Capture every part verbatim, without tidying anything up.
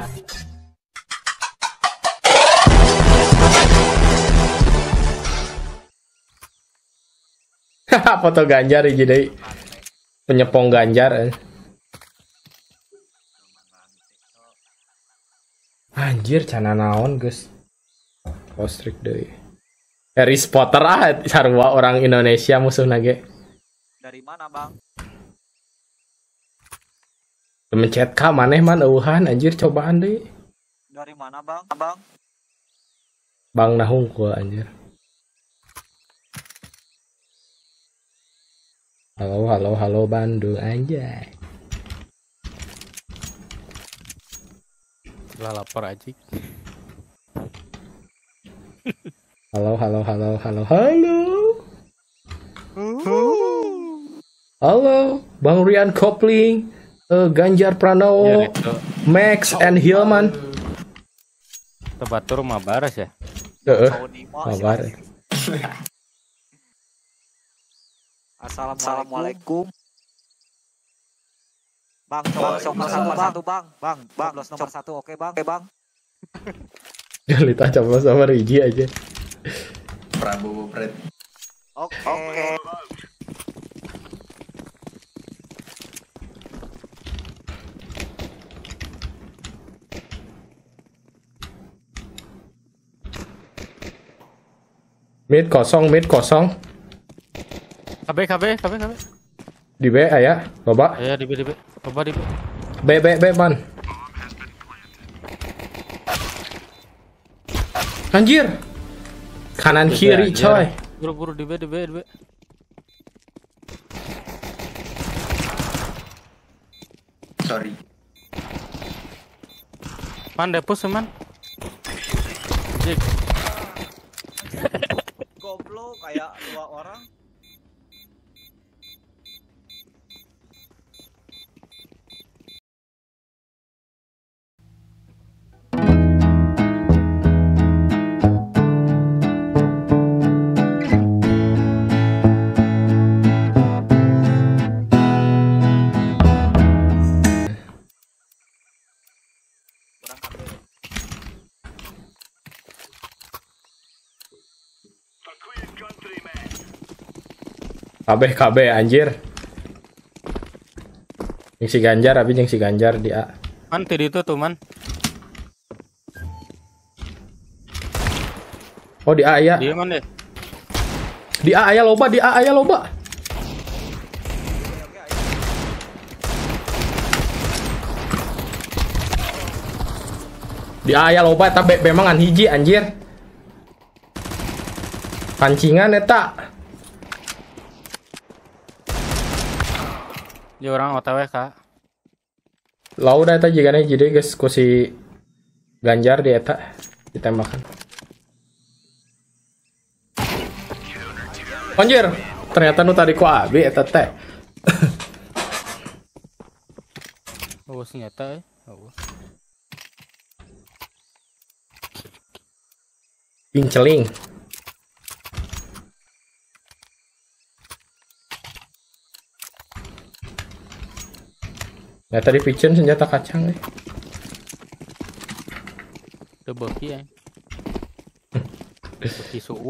Foto Ganjar jadi penyepong Ganjar. Anjir, cana naon guys. Ostrik deh. Harry Potter ah, sarua orang Indonesia musuh nage. Dari mana bang? Mencet ka maneh man eueuhan anjir cobaan deh. Dari mana bang? Bang? Bang Nahung gua anjir. Halo halo halo Bandung anjay. Lah lapar aja. Halo halo halo halo halo. Halo Bang Rian Kopling, uh, Ganjar Pranowo, Ya, itu. Max and Hilman. Tebatur mah baras ya. Heeh. Saudimo, Kabar. Assalamualaikum. Bang, coba nomor satu bang, bang, bang, bang, nomor satu, oke bang, oke bang. Lita coba sama Rigi aja. Prabowo Pret. Oke. Oke. Mid kosong, mid kosong. K B K B K B K B. Di B aya, loba. Ya di B di B. Coba di B. B B B man. Anjir. Kanan kiri coy. Buru-buru di B di B di B. Sorry. Man depus man. Jik. Goblok kayak dua orang. Kabeh kabeh anjir. Yang si Ganjar abi yang si Ganjar di A. Man tadi itu tuh man. Oh di A ya. Dia man deh. Di A aya loba, di A aya loba. Di A aya loba eta be memang an hiji anjir. Pancingan eta. Dia orang O T W Kak. Lau dah eta jigana jadi geus ku si Ganjar di eta ditembakkan. Anjir, ternyata nu tadi ku abi eta teh. Oh senjata eh. Oh. Pinceling. Ya tadi Vision senjata kacang eh. Udah beki ya. Beki suuk.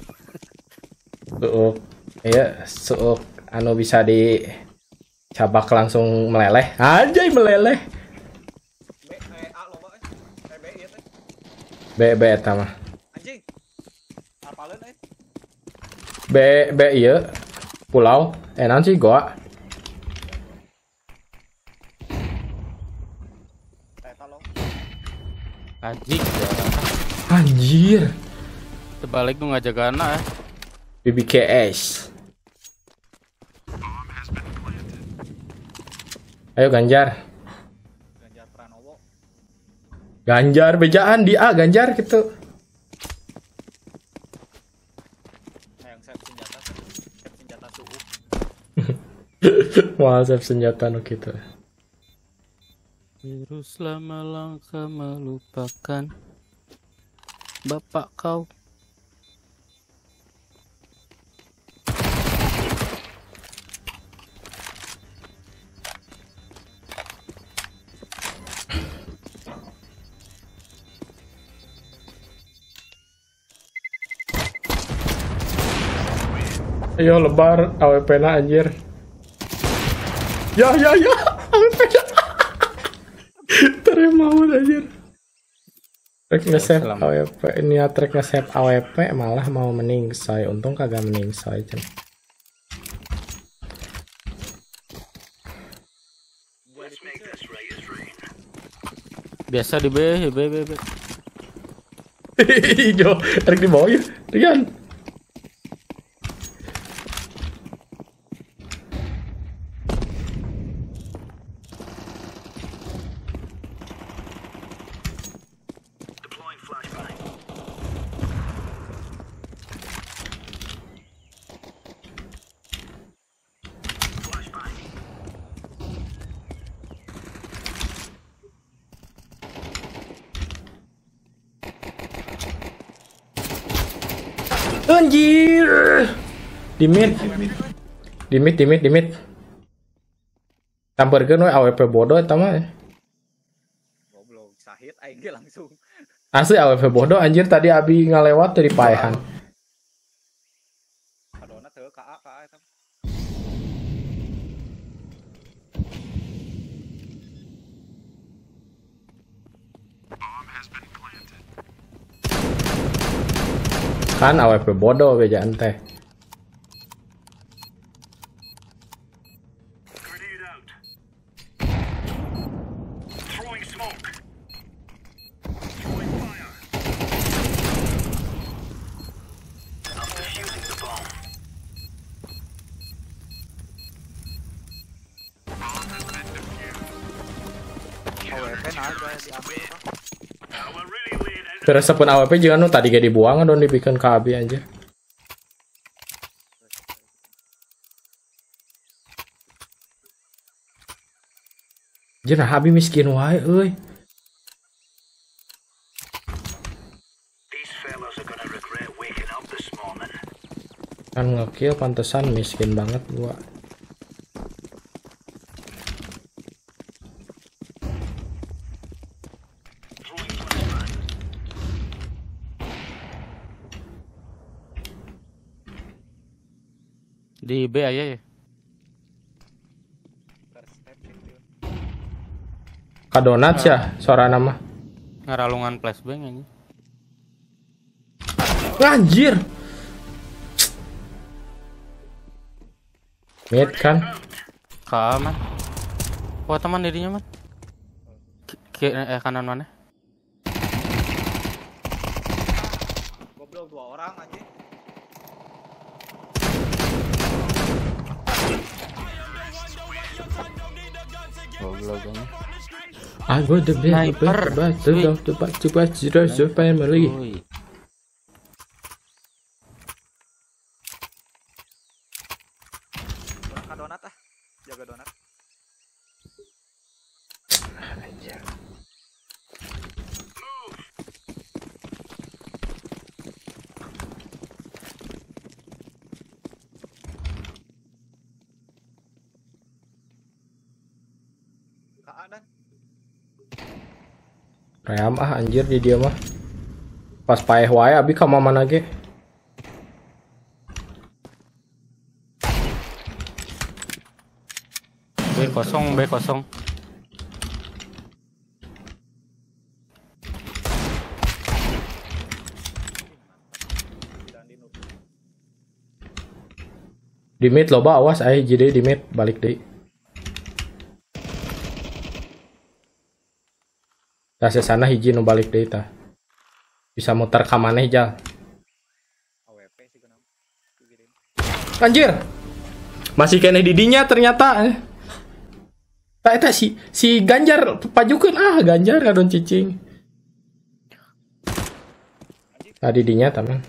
Suuk. Iya, suuk anu bisa di cabak langsung meleleh. Anjay meleleh. B A loba eh. B ieu teh. B B eta mah. Anjing. Apaleun eh? B B ieu pulau. Eh naon sih goa? Anjing. Anjir. Terbalik nu ngajagana eh. B B K S. Ayo Ganjar. Ganjar Pranowo. Ganjar bejaan di A Ganjar gitu. Yang saya senjata, saya senjata suhu. Wah, saya senjata nu gitu. Terus lama langkah melupakan bapak kau. Ayo lebar A W P na anjir. Ya ya ya A W P na. Terima anjir. Trek nge-save A W P, ini ya trek nge-save A W P malah mau meningsoy. Untung kagak meningsoy cen. Biasa di B, B, B, B. Jo, trek di bawah ya, Rian. Anjir. Di mid. Di mid, di mid, di mid. Tamperkeun we A W P bodoh eta mah. Goblok, sahid aing ge langsung. Asli A W P bodoh anjir tadi abi ngalewat dari paehan. Kadona teu ka A ka A eta. Kan A W P bodoh bejaan teh. A W P nah gua diambil Bang. Terus pun A W P juga nu tadi gak dibuang don dibikin K B anjir. Jenah abi miskin wae euy. Kan ngekill pantesan miskin banget gua. Di B aja ya. Kadonat ya suara nama. Ngaralungan flashbang aja. Anjir. Mid kan. Ka man. Oh teman dirinya man. Ke eh, kanan mana? Goblok dua orang anjing. Goblok kan. I would have been a better bastard of the back to back to the family. Ka donat ah. Jaga donat. Ka A dan. Ream ah anjir di dia mah. Pas paeh wae abi ka mana ge. B kosong, B kosong. Di mid loba awas aya jadi di mid balik deui. Tah sana hiji nu balik deui tah. Bisa muter ka maneh jal. A W P sih kenapa? Anjir. Masih kene di dinya ternyata. Tah eta si si Ganjar pajukeun ah Ganjar kadon cicing. Tadi dinya teman.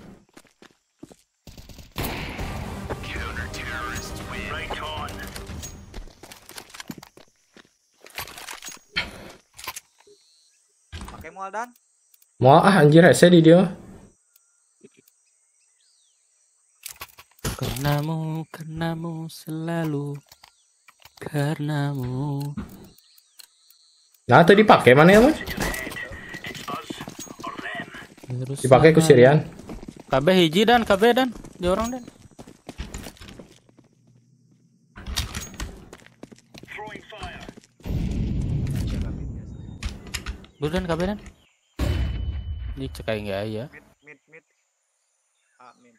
Pakai mual dan. Mau ah anjir hese di dia. Karenamu, karenamu selalu. Karenamu. Nah tadi dipakai mana ya mas? Dipakai ku Sirian. K B hiji dan K B dan di orang dan. Budan kabelan. Ini cekai enggak ya? Mid mid mid. Ah mid.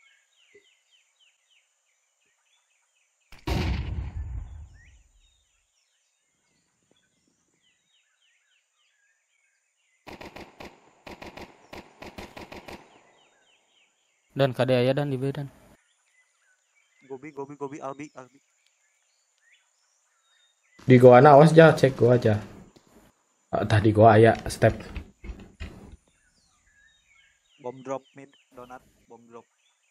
Dan kade aya dan di bedan. Gobi gobi gobi Albi Albi. Di gua na awas aja, cek gua aja. Ah, tadi gua aya step. Bom drop mid donat bom drop.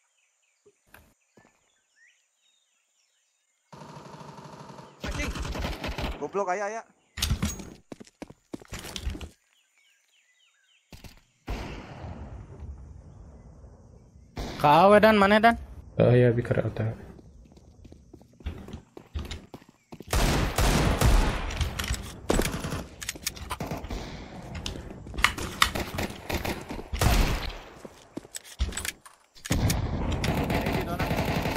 Anjing. Goblok aya aya. Kawe dan mana dan? Oh ya bicara otak. Ini di donat.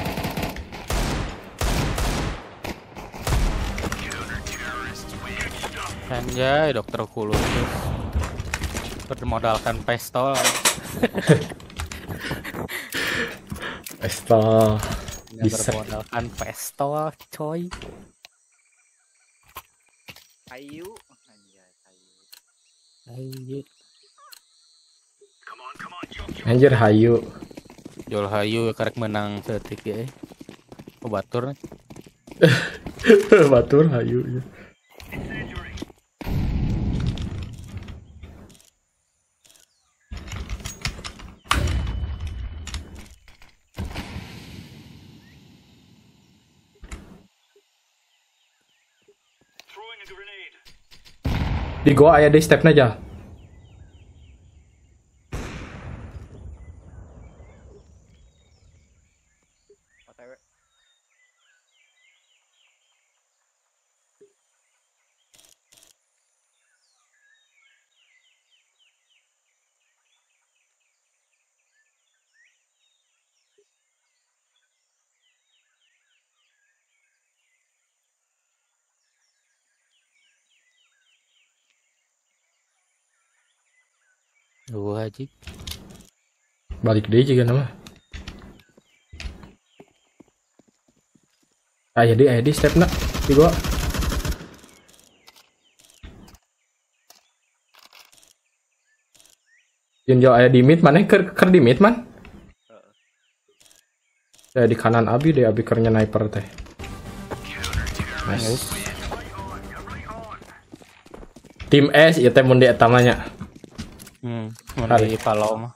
Anjay, dokter kulus. Bermodalkan pistol. Pistol. Nggak Bisa. bermodalkan pistol, coy. Ayu. Anjay ayu. Anjir. Anjir hayu. Jol hayu karek menang setik ya. Oh, batur. Batur hayu. Di gua aya di stepnya aja. O T W. Duh haji. Balik deh juga nama. Aya di aya di stepnya di gua. Yen jo aya di mid mana ker ker di mid man? Ya di kanan Abi deh, Abi kernya sniper teh. Nice. Tim S ieu teh mun di eta mah nya. Hmm, Hari. di Palau mah.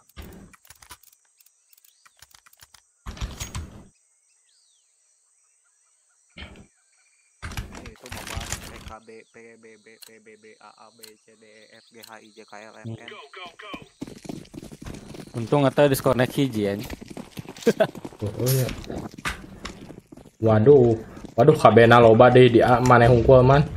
Ini itu mama P K B P B B P B B A A B C D E F G H I J K L M N. Untung eta disconnect hiji anjing. Oh ya. Waduh, waduh kabena loba deh di A maneh hungkul man.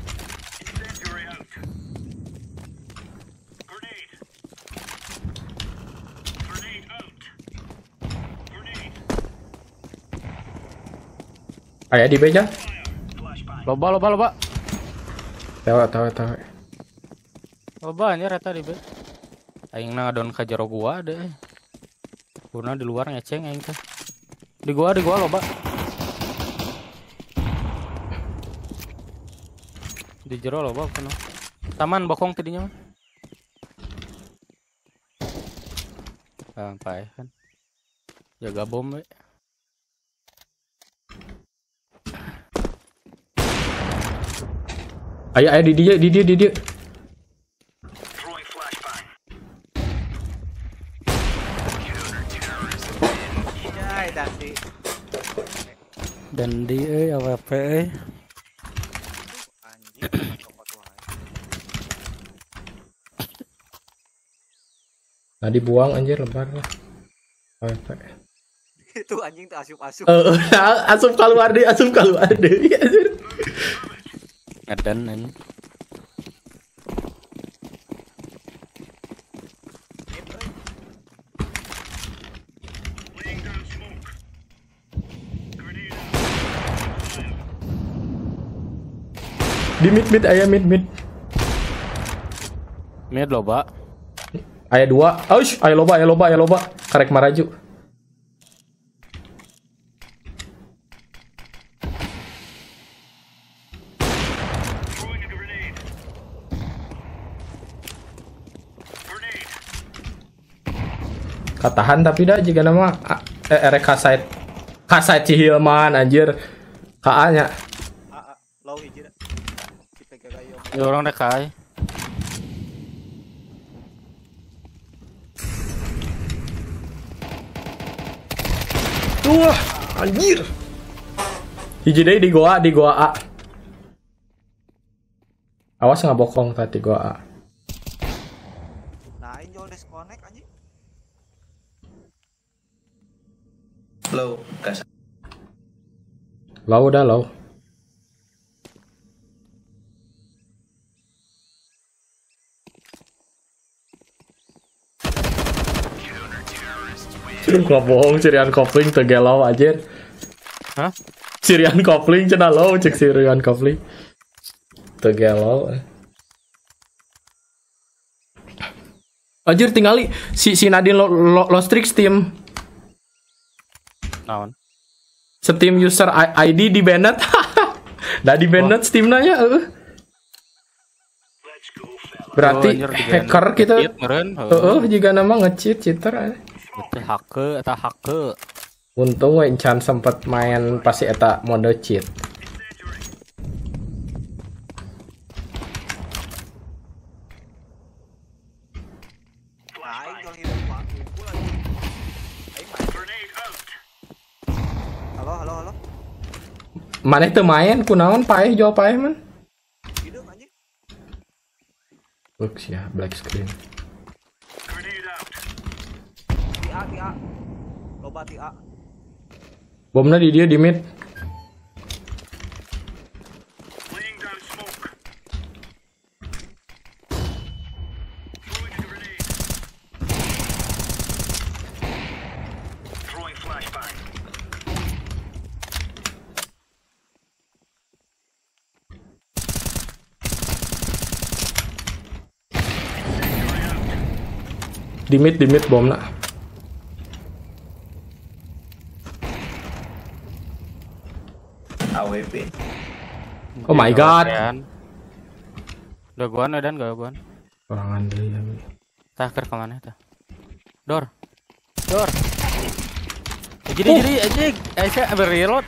Aya di beja. Loba loba loba. Tawa tawa tawa. Loba anjir eta di be. Aing ngadon ka jero gua deh. Purna di luar ngeceng aing teh. Di gua di gua loba. Di jero loba kuno. Taman bokong tidinya mah. Sampai kan. Jaga bom we. Aya aya di dia di dia di dia. Jai dandi. Dan di euy A W P euy. Anjing kompak wae. Nah dibuang anjir lebar lah. A W P. Itu anjing tuh asup-asup. Eh asup keluar deh, asup keluar deh. Anjir. Ngadan anjing. Di mid mid aya mid mid. Mid loba. Aya dua. Aush, aya loba, aya loba, aya loba. Karek maraju. Katahan tapi dah jika nama eh erek kasait kasait Cihilman anjir. Ka nya. A A low hiji da. Si P K K yo. Ya orang dekai. Wah, anjir. Hiji deui di goa, di goa A. Awas nggak bokong tadi goa A. Nah, ini jual disconnect anjing. Low, gas. Low udah low. Gak bohong, Sirian Kopling tegelau anjir. Hah? Sirian Kopling cenah low, cek Sirian Kopling. Tegelau. Anjir tinggali si si Nadine lo, lo, Lost Tricks team. Naon? Steam user I D di banned. Dah di banned Steam nanya. Uh. Berarti Oh, anjir, di hacker banned. kita. Cheat meureun, heuh. Heeh, jika nama nge-cheat cheater. eh. Itu hake eta hake. Untung we encan sempet main pasti eta mode cheat. Nah, ini jual hidup Pak. Kumpul anjing. Aing main. Halo, halo, halo. Maneh teu main kunaon paeh jawab paeh man. Hidup anjing. Looks ya black screen. Ti A, ti A. Loba ti A. Bomnya di dia di mid. Di mid, di mid bomnya. A W P. Oh my god. Udah guan dan gak guan. Orangan deui ya. Tah keur ka mana tah? Dor. Dor. Jadi jadi anjing, Aisyah berilot.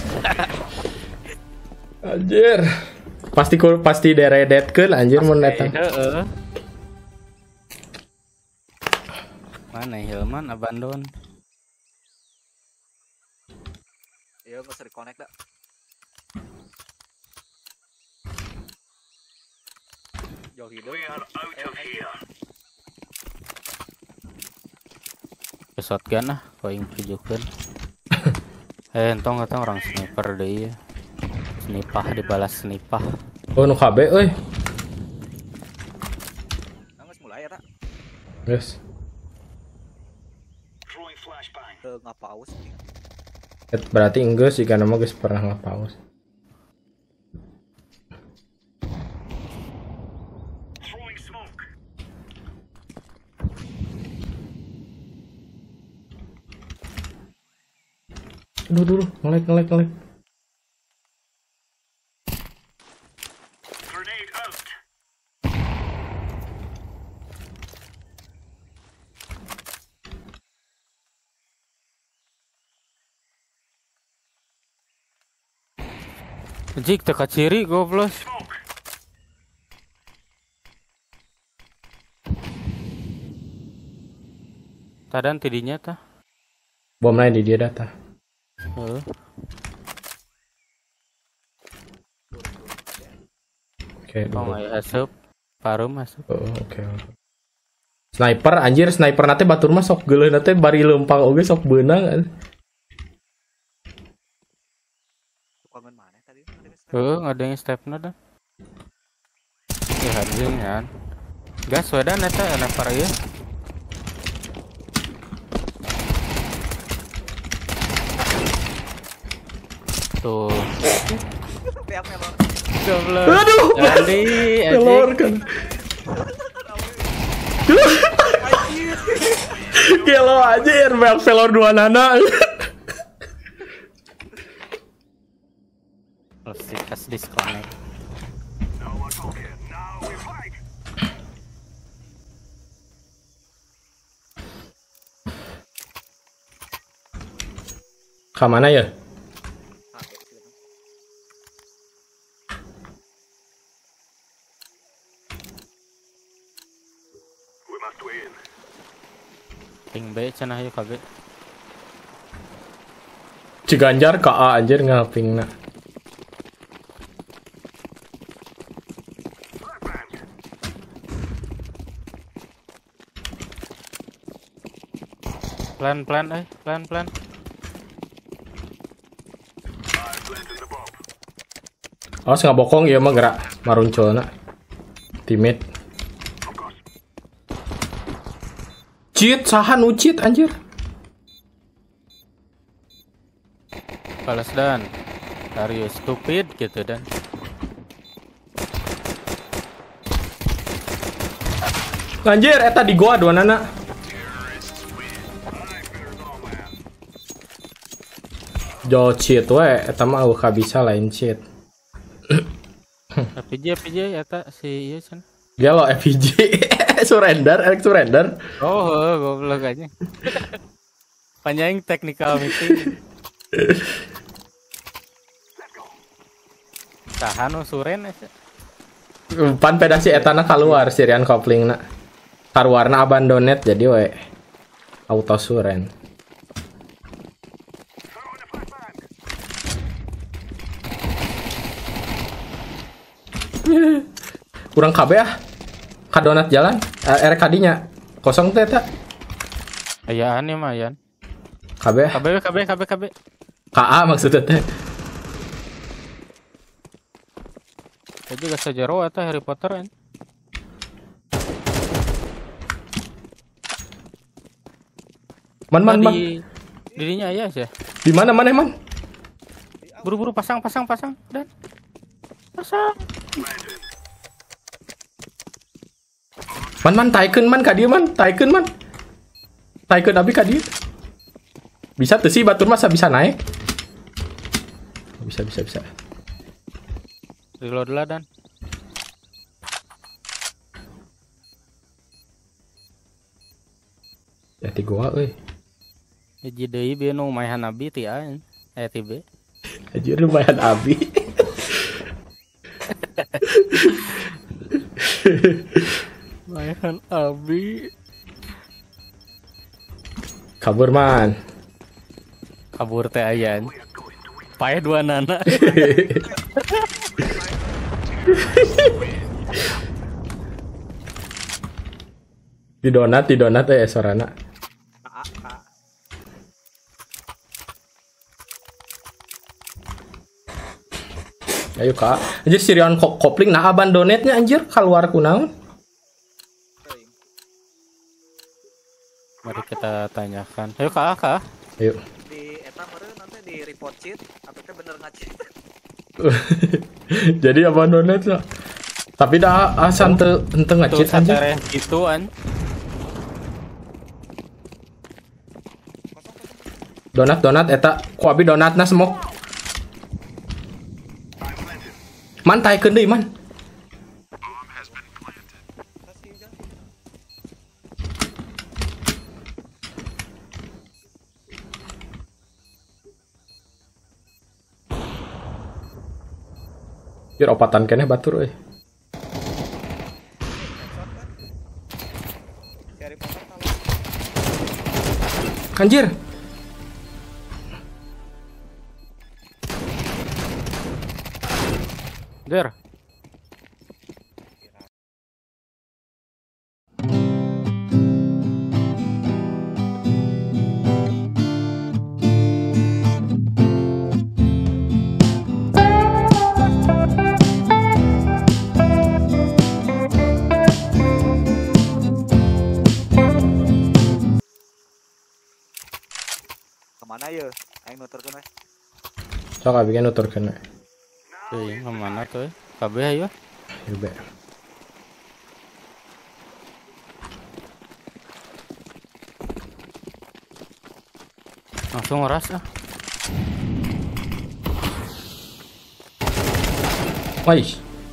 Anjir. Pasti kul pasti deredetkeun anjir mun eta. Heeh. Mana Hilman abandon. Iya, nggak usah reconnect dah. Jauh hidup. Ke shotgun lah, kau yang tujukan. Eh, entong kata orang sniper deh ya. Snipah dibalas snipah. Oh nu K B euy. Nah, nggak mulai ya tak? Yes. Ke ngapaus nih. Et berarti enggak sih karena mah geus pernah ngapaus. Aduh, dulu ngelek ngelek ngelek. Jik teka ciri goblok. Tadan tidinya tah. Bom lain di dia data. Heeh. Oke, Oh, dulu. aya asup. Parum asup. Oh, oke. Sniper anjir, sniper nate batur mah sok geuleuh nate bari leumpang oge sok beunang. Kangen mana tadi? Heeh, ngadeng stepna dah. Ya anjing kan. Gas wedan eta enak para ieu. Tuh. Peak melor. Goblok. Aduh. Jadi, Telur anjing. kan. Gelo aja airbag velor dua nana. Plastik kas disconnect. Kemana ya? Ping B cenah yuk K B. Ciganjar K A anjir ngaping na. Plan plan eh, plan plan. Awas nggak bokong ya mah gerak marunculna. Timid. Cheat saha nu cheat anjir. Balas dan. Are you stupid gitu dan. Anjir eta di gua dua nana. Jo cheat we eta mah eueuh bisa lain cheat. F P J F P J eta si ieu cenah. Dia lo F P J surrender, Alex surrender. Oh, oh goblok aja. Panjang technical meeting. Tahan nu suren eta. Pan peda si etana keluar sirian coupling na. Karuarna abandoned jadi we auto suren. Kurang K B ah. Kadonat jalan. Eh, R K D-nya kosong teh eta. Ayaan ya mah ayaan. K B ah. K B K B K B K B. K A maksudnya teh. Itu juga sajaro eta Harry Potter kan. Man man man. Di dirinya aya sih. Di mana mana man? Buru-buru pasang pasang pasang dan pasang. Man man taikeun man ka dieu man, taikeun man. Taikeun abi ka dieu. Bisa tuh sih batur masa bisa naik. Bisa bisa bisa. Reload lah dan. Ya ti gua euy. Hiji deui bieu nu maehan abi ti A eh ti B. Anjir lumayan abi. Maehan abi. Kabur man. Kabur teh ayan. Pae dua nana. Di donat, di donat eh sorana. Ayo kak, anjir sirian ko kopling nah abandonednya anjir keluar kunaon. Mari kita tanyakan. Ayo kak, kak. Ayo. Di eta meureun nanti di report cheat, apa teh bener ngacheat. Jadi abandoned lah. Tapi dah asan teu henteu ngacit anjir. Gitu an. Donat donat eta ku abi donatna smoke. Man taikeun deui man. Jir opatan keneh batur euy. Anjir. Der. Kemana ya? Aing nuturkeun we. Sok abi kan nuturkeun we. Euy, kemana tuh? K B ayo. Ayo be. Langsung ngeras ah. Wih.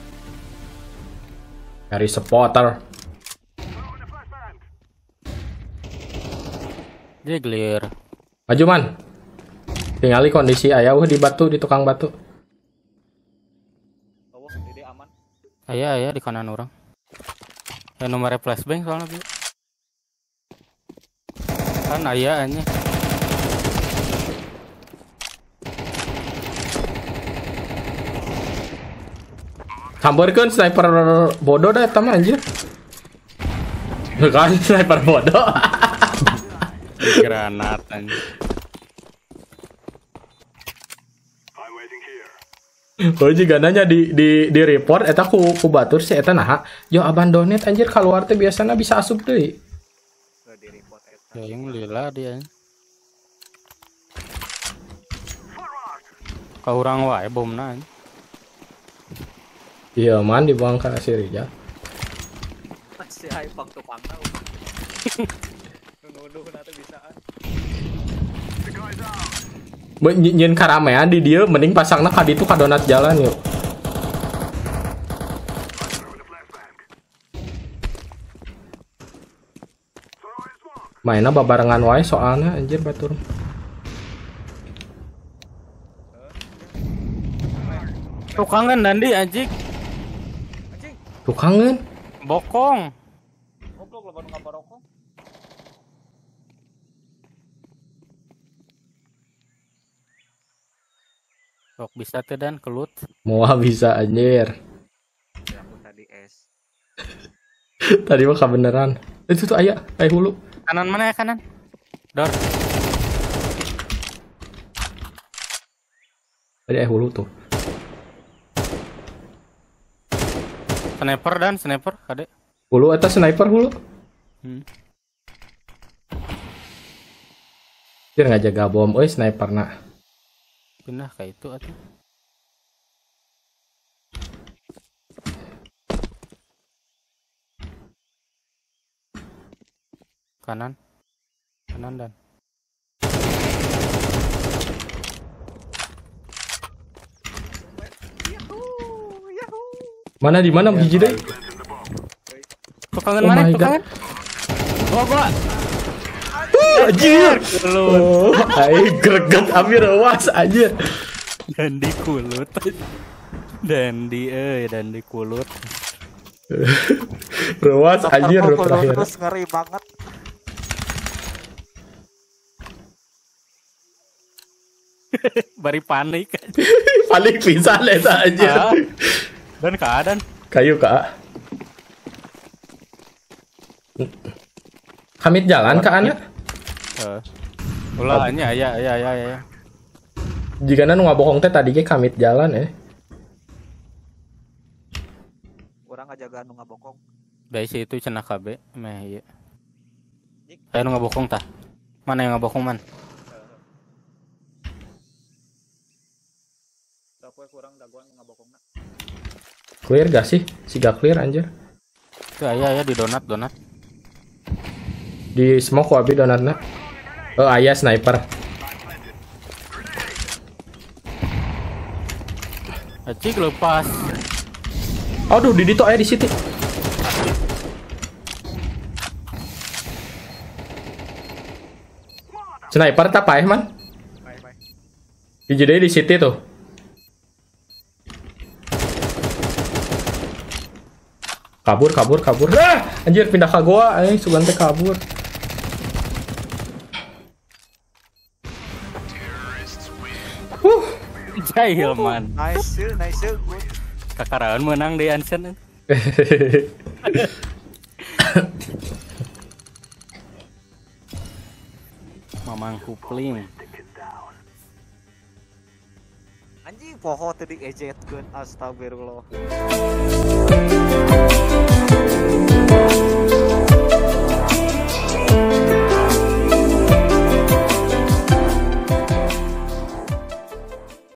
Dari spotter. Dia clear. Maju man. Tingali kondisi ayah di batu, di tukang batu. Oh, Dede aman. Ayah ayah di kanan orang. Ya nomornya flashbang soalnya Bu. Kan ayah anya. Sambarkeun sniper bodoh dah eta mah anjir. Kan sniper bodoh. Granat anjir. Oh juga nanya di di di report eta ku ku batur si eta naha. Yo abandoned anjir keluar teh biasana bisa asup deui. Nggak di report eta. Ya yang lila dia. Ka urang wae bomna. Iya man dibuang ke si Rijal. Si Haipang tukangna. Nuduh nanti bisaan. Nyen karamean di dia mending pasangna ka ditu ka donat jalan yuk. Mainnya babarengan wae soalnya anjir batur. Tukangan Dandi anjing. Tukangan. Bokong. Goblok lawan ngabarokong. Sok bisa teh dan kelut. Moa bisa anjir. Ya aku tadi es. Tadi mah kebenaran. Itu tuh ayah, ayah hulu. Kanan mana ya kanan? Dor. Tadi ayah hulu tuh. Sniper dan sniper kade. Hulu eta sniper hulu. Hmm. Dia nggak jaga bom, euy sniper nak. Pindah kayak itu atuh. Kanan. Kanan dan. Mana di mana biji deh? Tukangan Oh mana my tukangan? Oh gua. Anjir. Oh, ai greget amir awas anjir. Dan di kulut. Dan di eh dan di kulut. Rewas anjir terakhir. Terus ngeri banget. Bari panik. Paling pisan eta anjir. Ah. Dan keadaan Kayu kak. Kamit jalan ke anak. eh ulah nya ya ya ya ya. Jika nu ngabohong teh tadi ge kamit jalan eh. Orang ngajaga nu ngabokong. Dari situ cenah kabe meh ieu. Aya nu ngabokong tah. Mana yang ngabokong man? Tapi kurang daguan ngabokongna. Clear gak sih? Si gak clear anjir. Tuh aya aya di donat donat. Di smoke wabi donatna. Oh ayah sniper. Acik lepas. Aduh di ditu aya di situ. Sniper tak paeh man. Bye bye. Di jadi di situ tuh. Kabur kabur kabur. Ah, anjir pindah ke gua, eh sugan teh kabur. Huh. Jahil man. Nice, nice, good. Kakaraan menang di Ansen. Mamang kupling. Anjing poho tadi ejetkeun astagfirullah.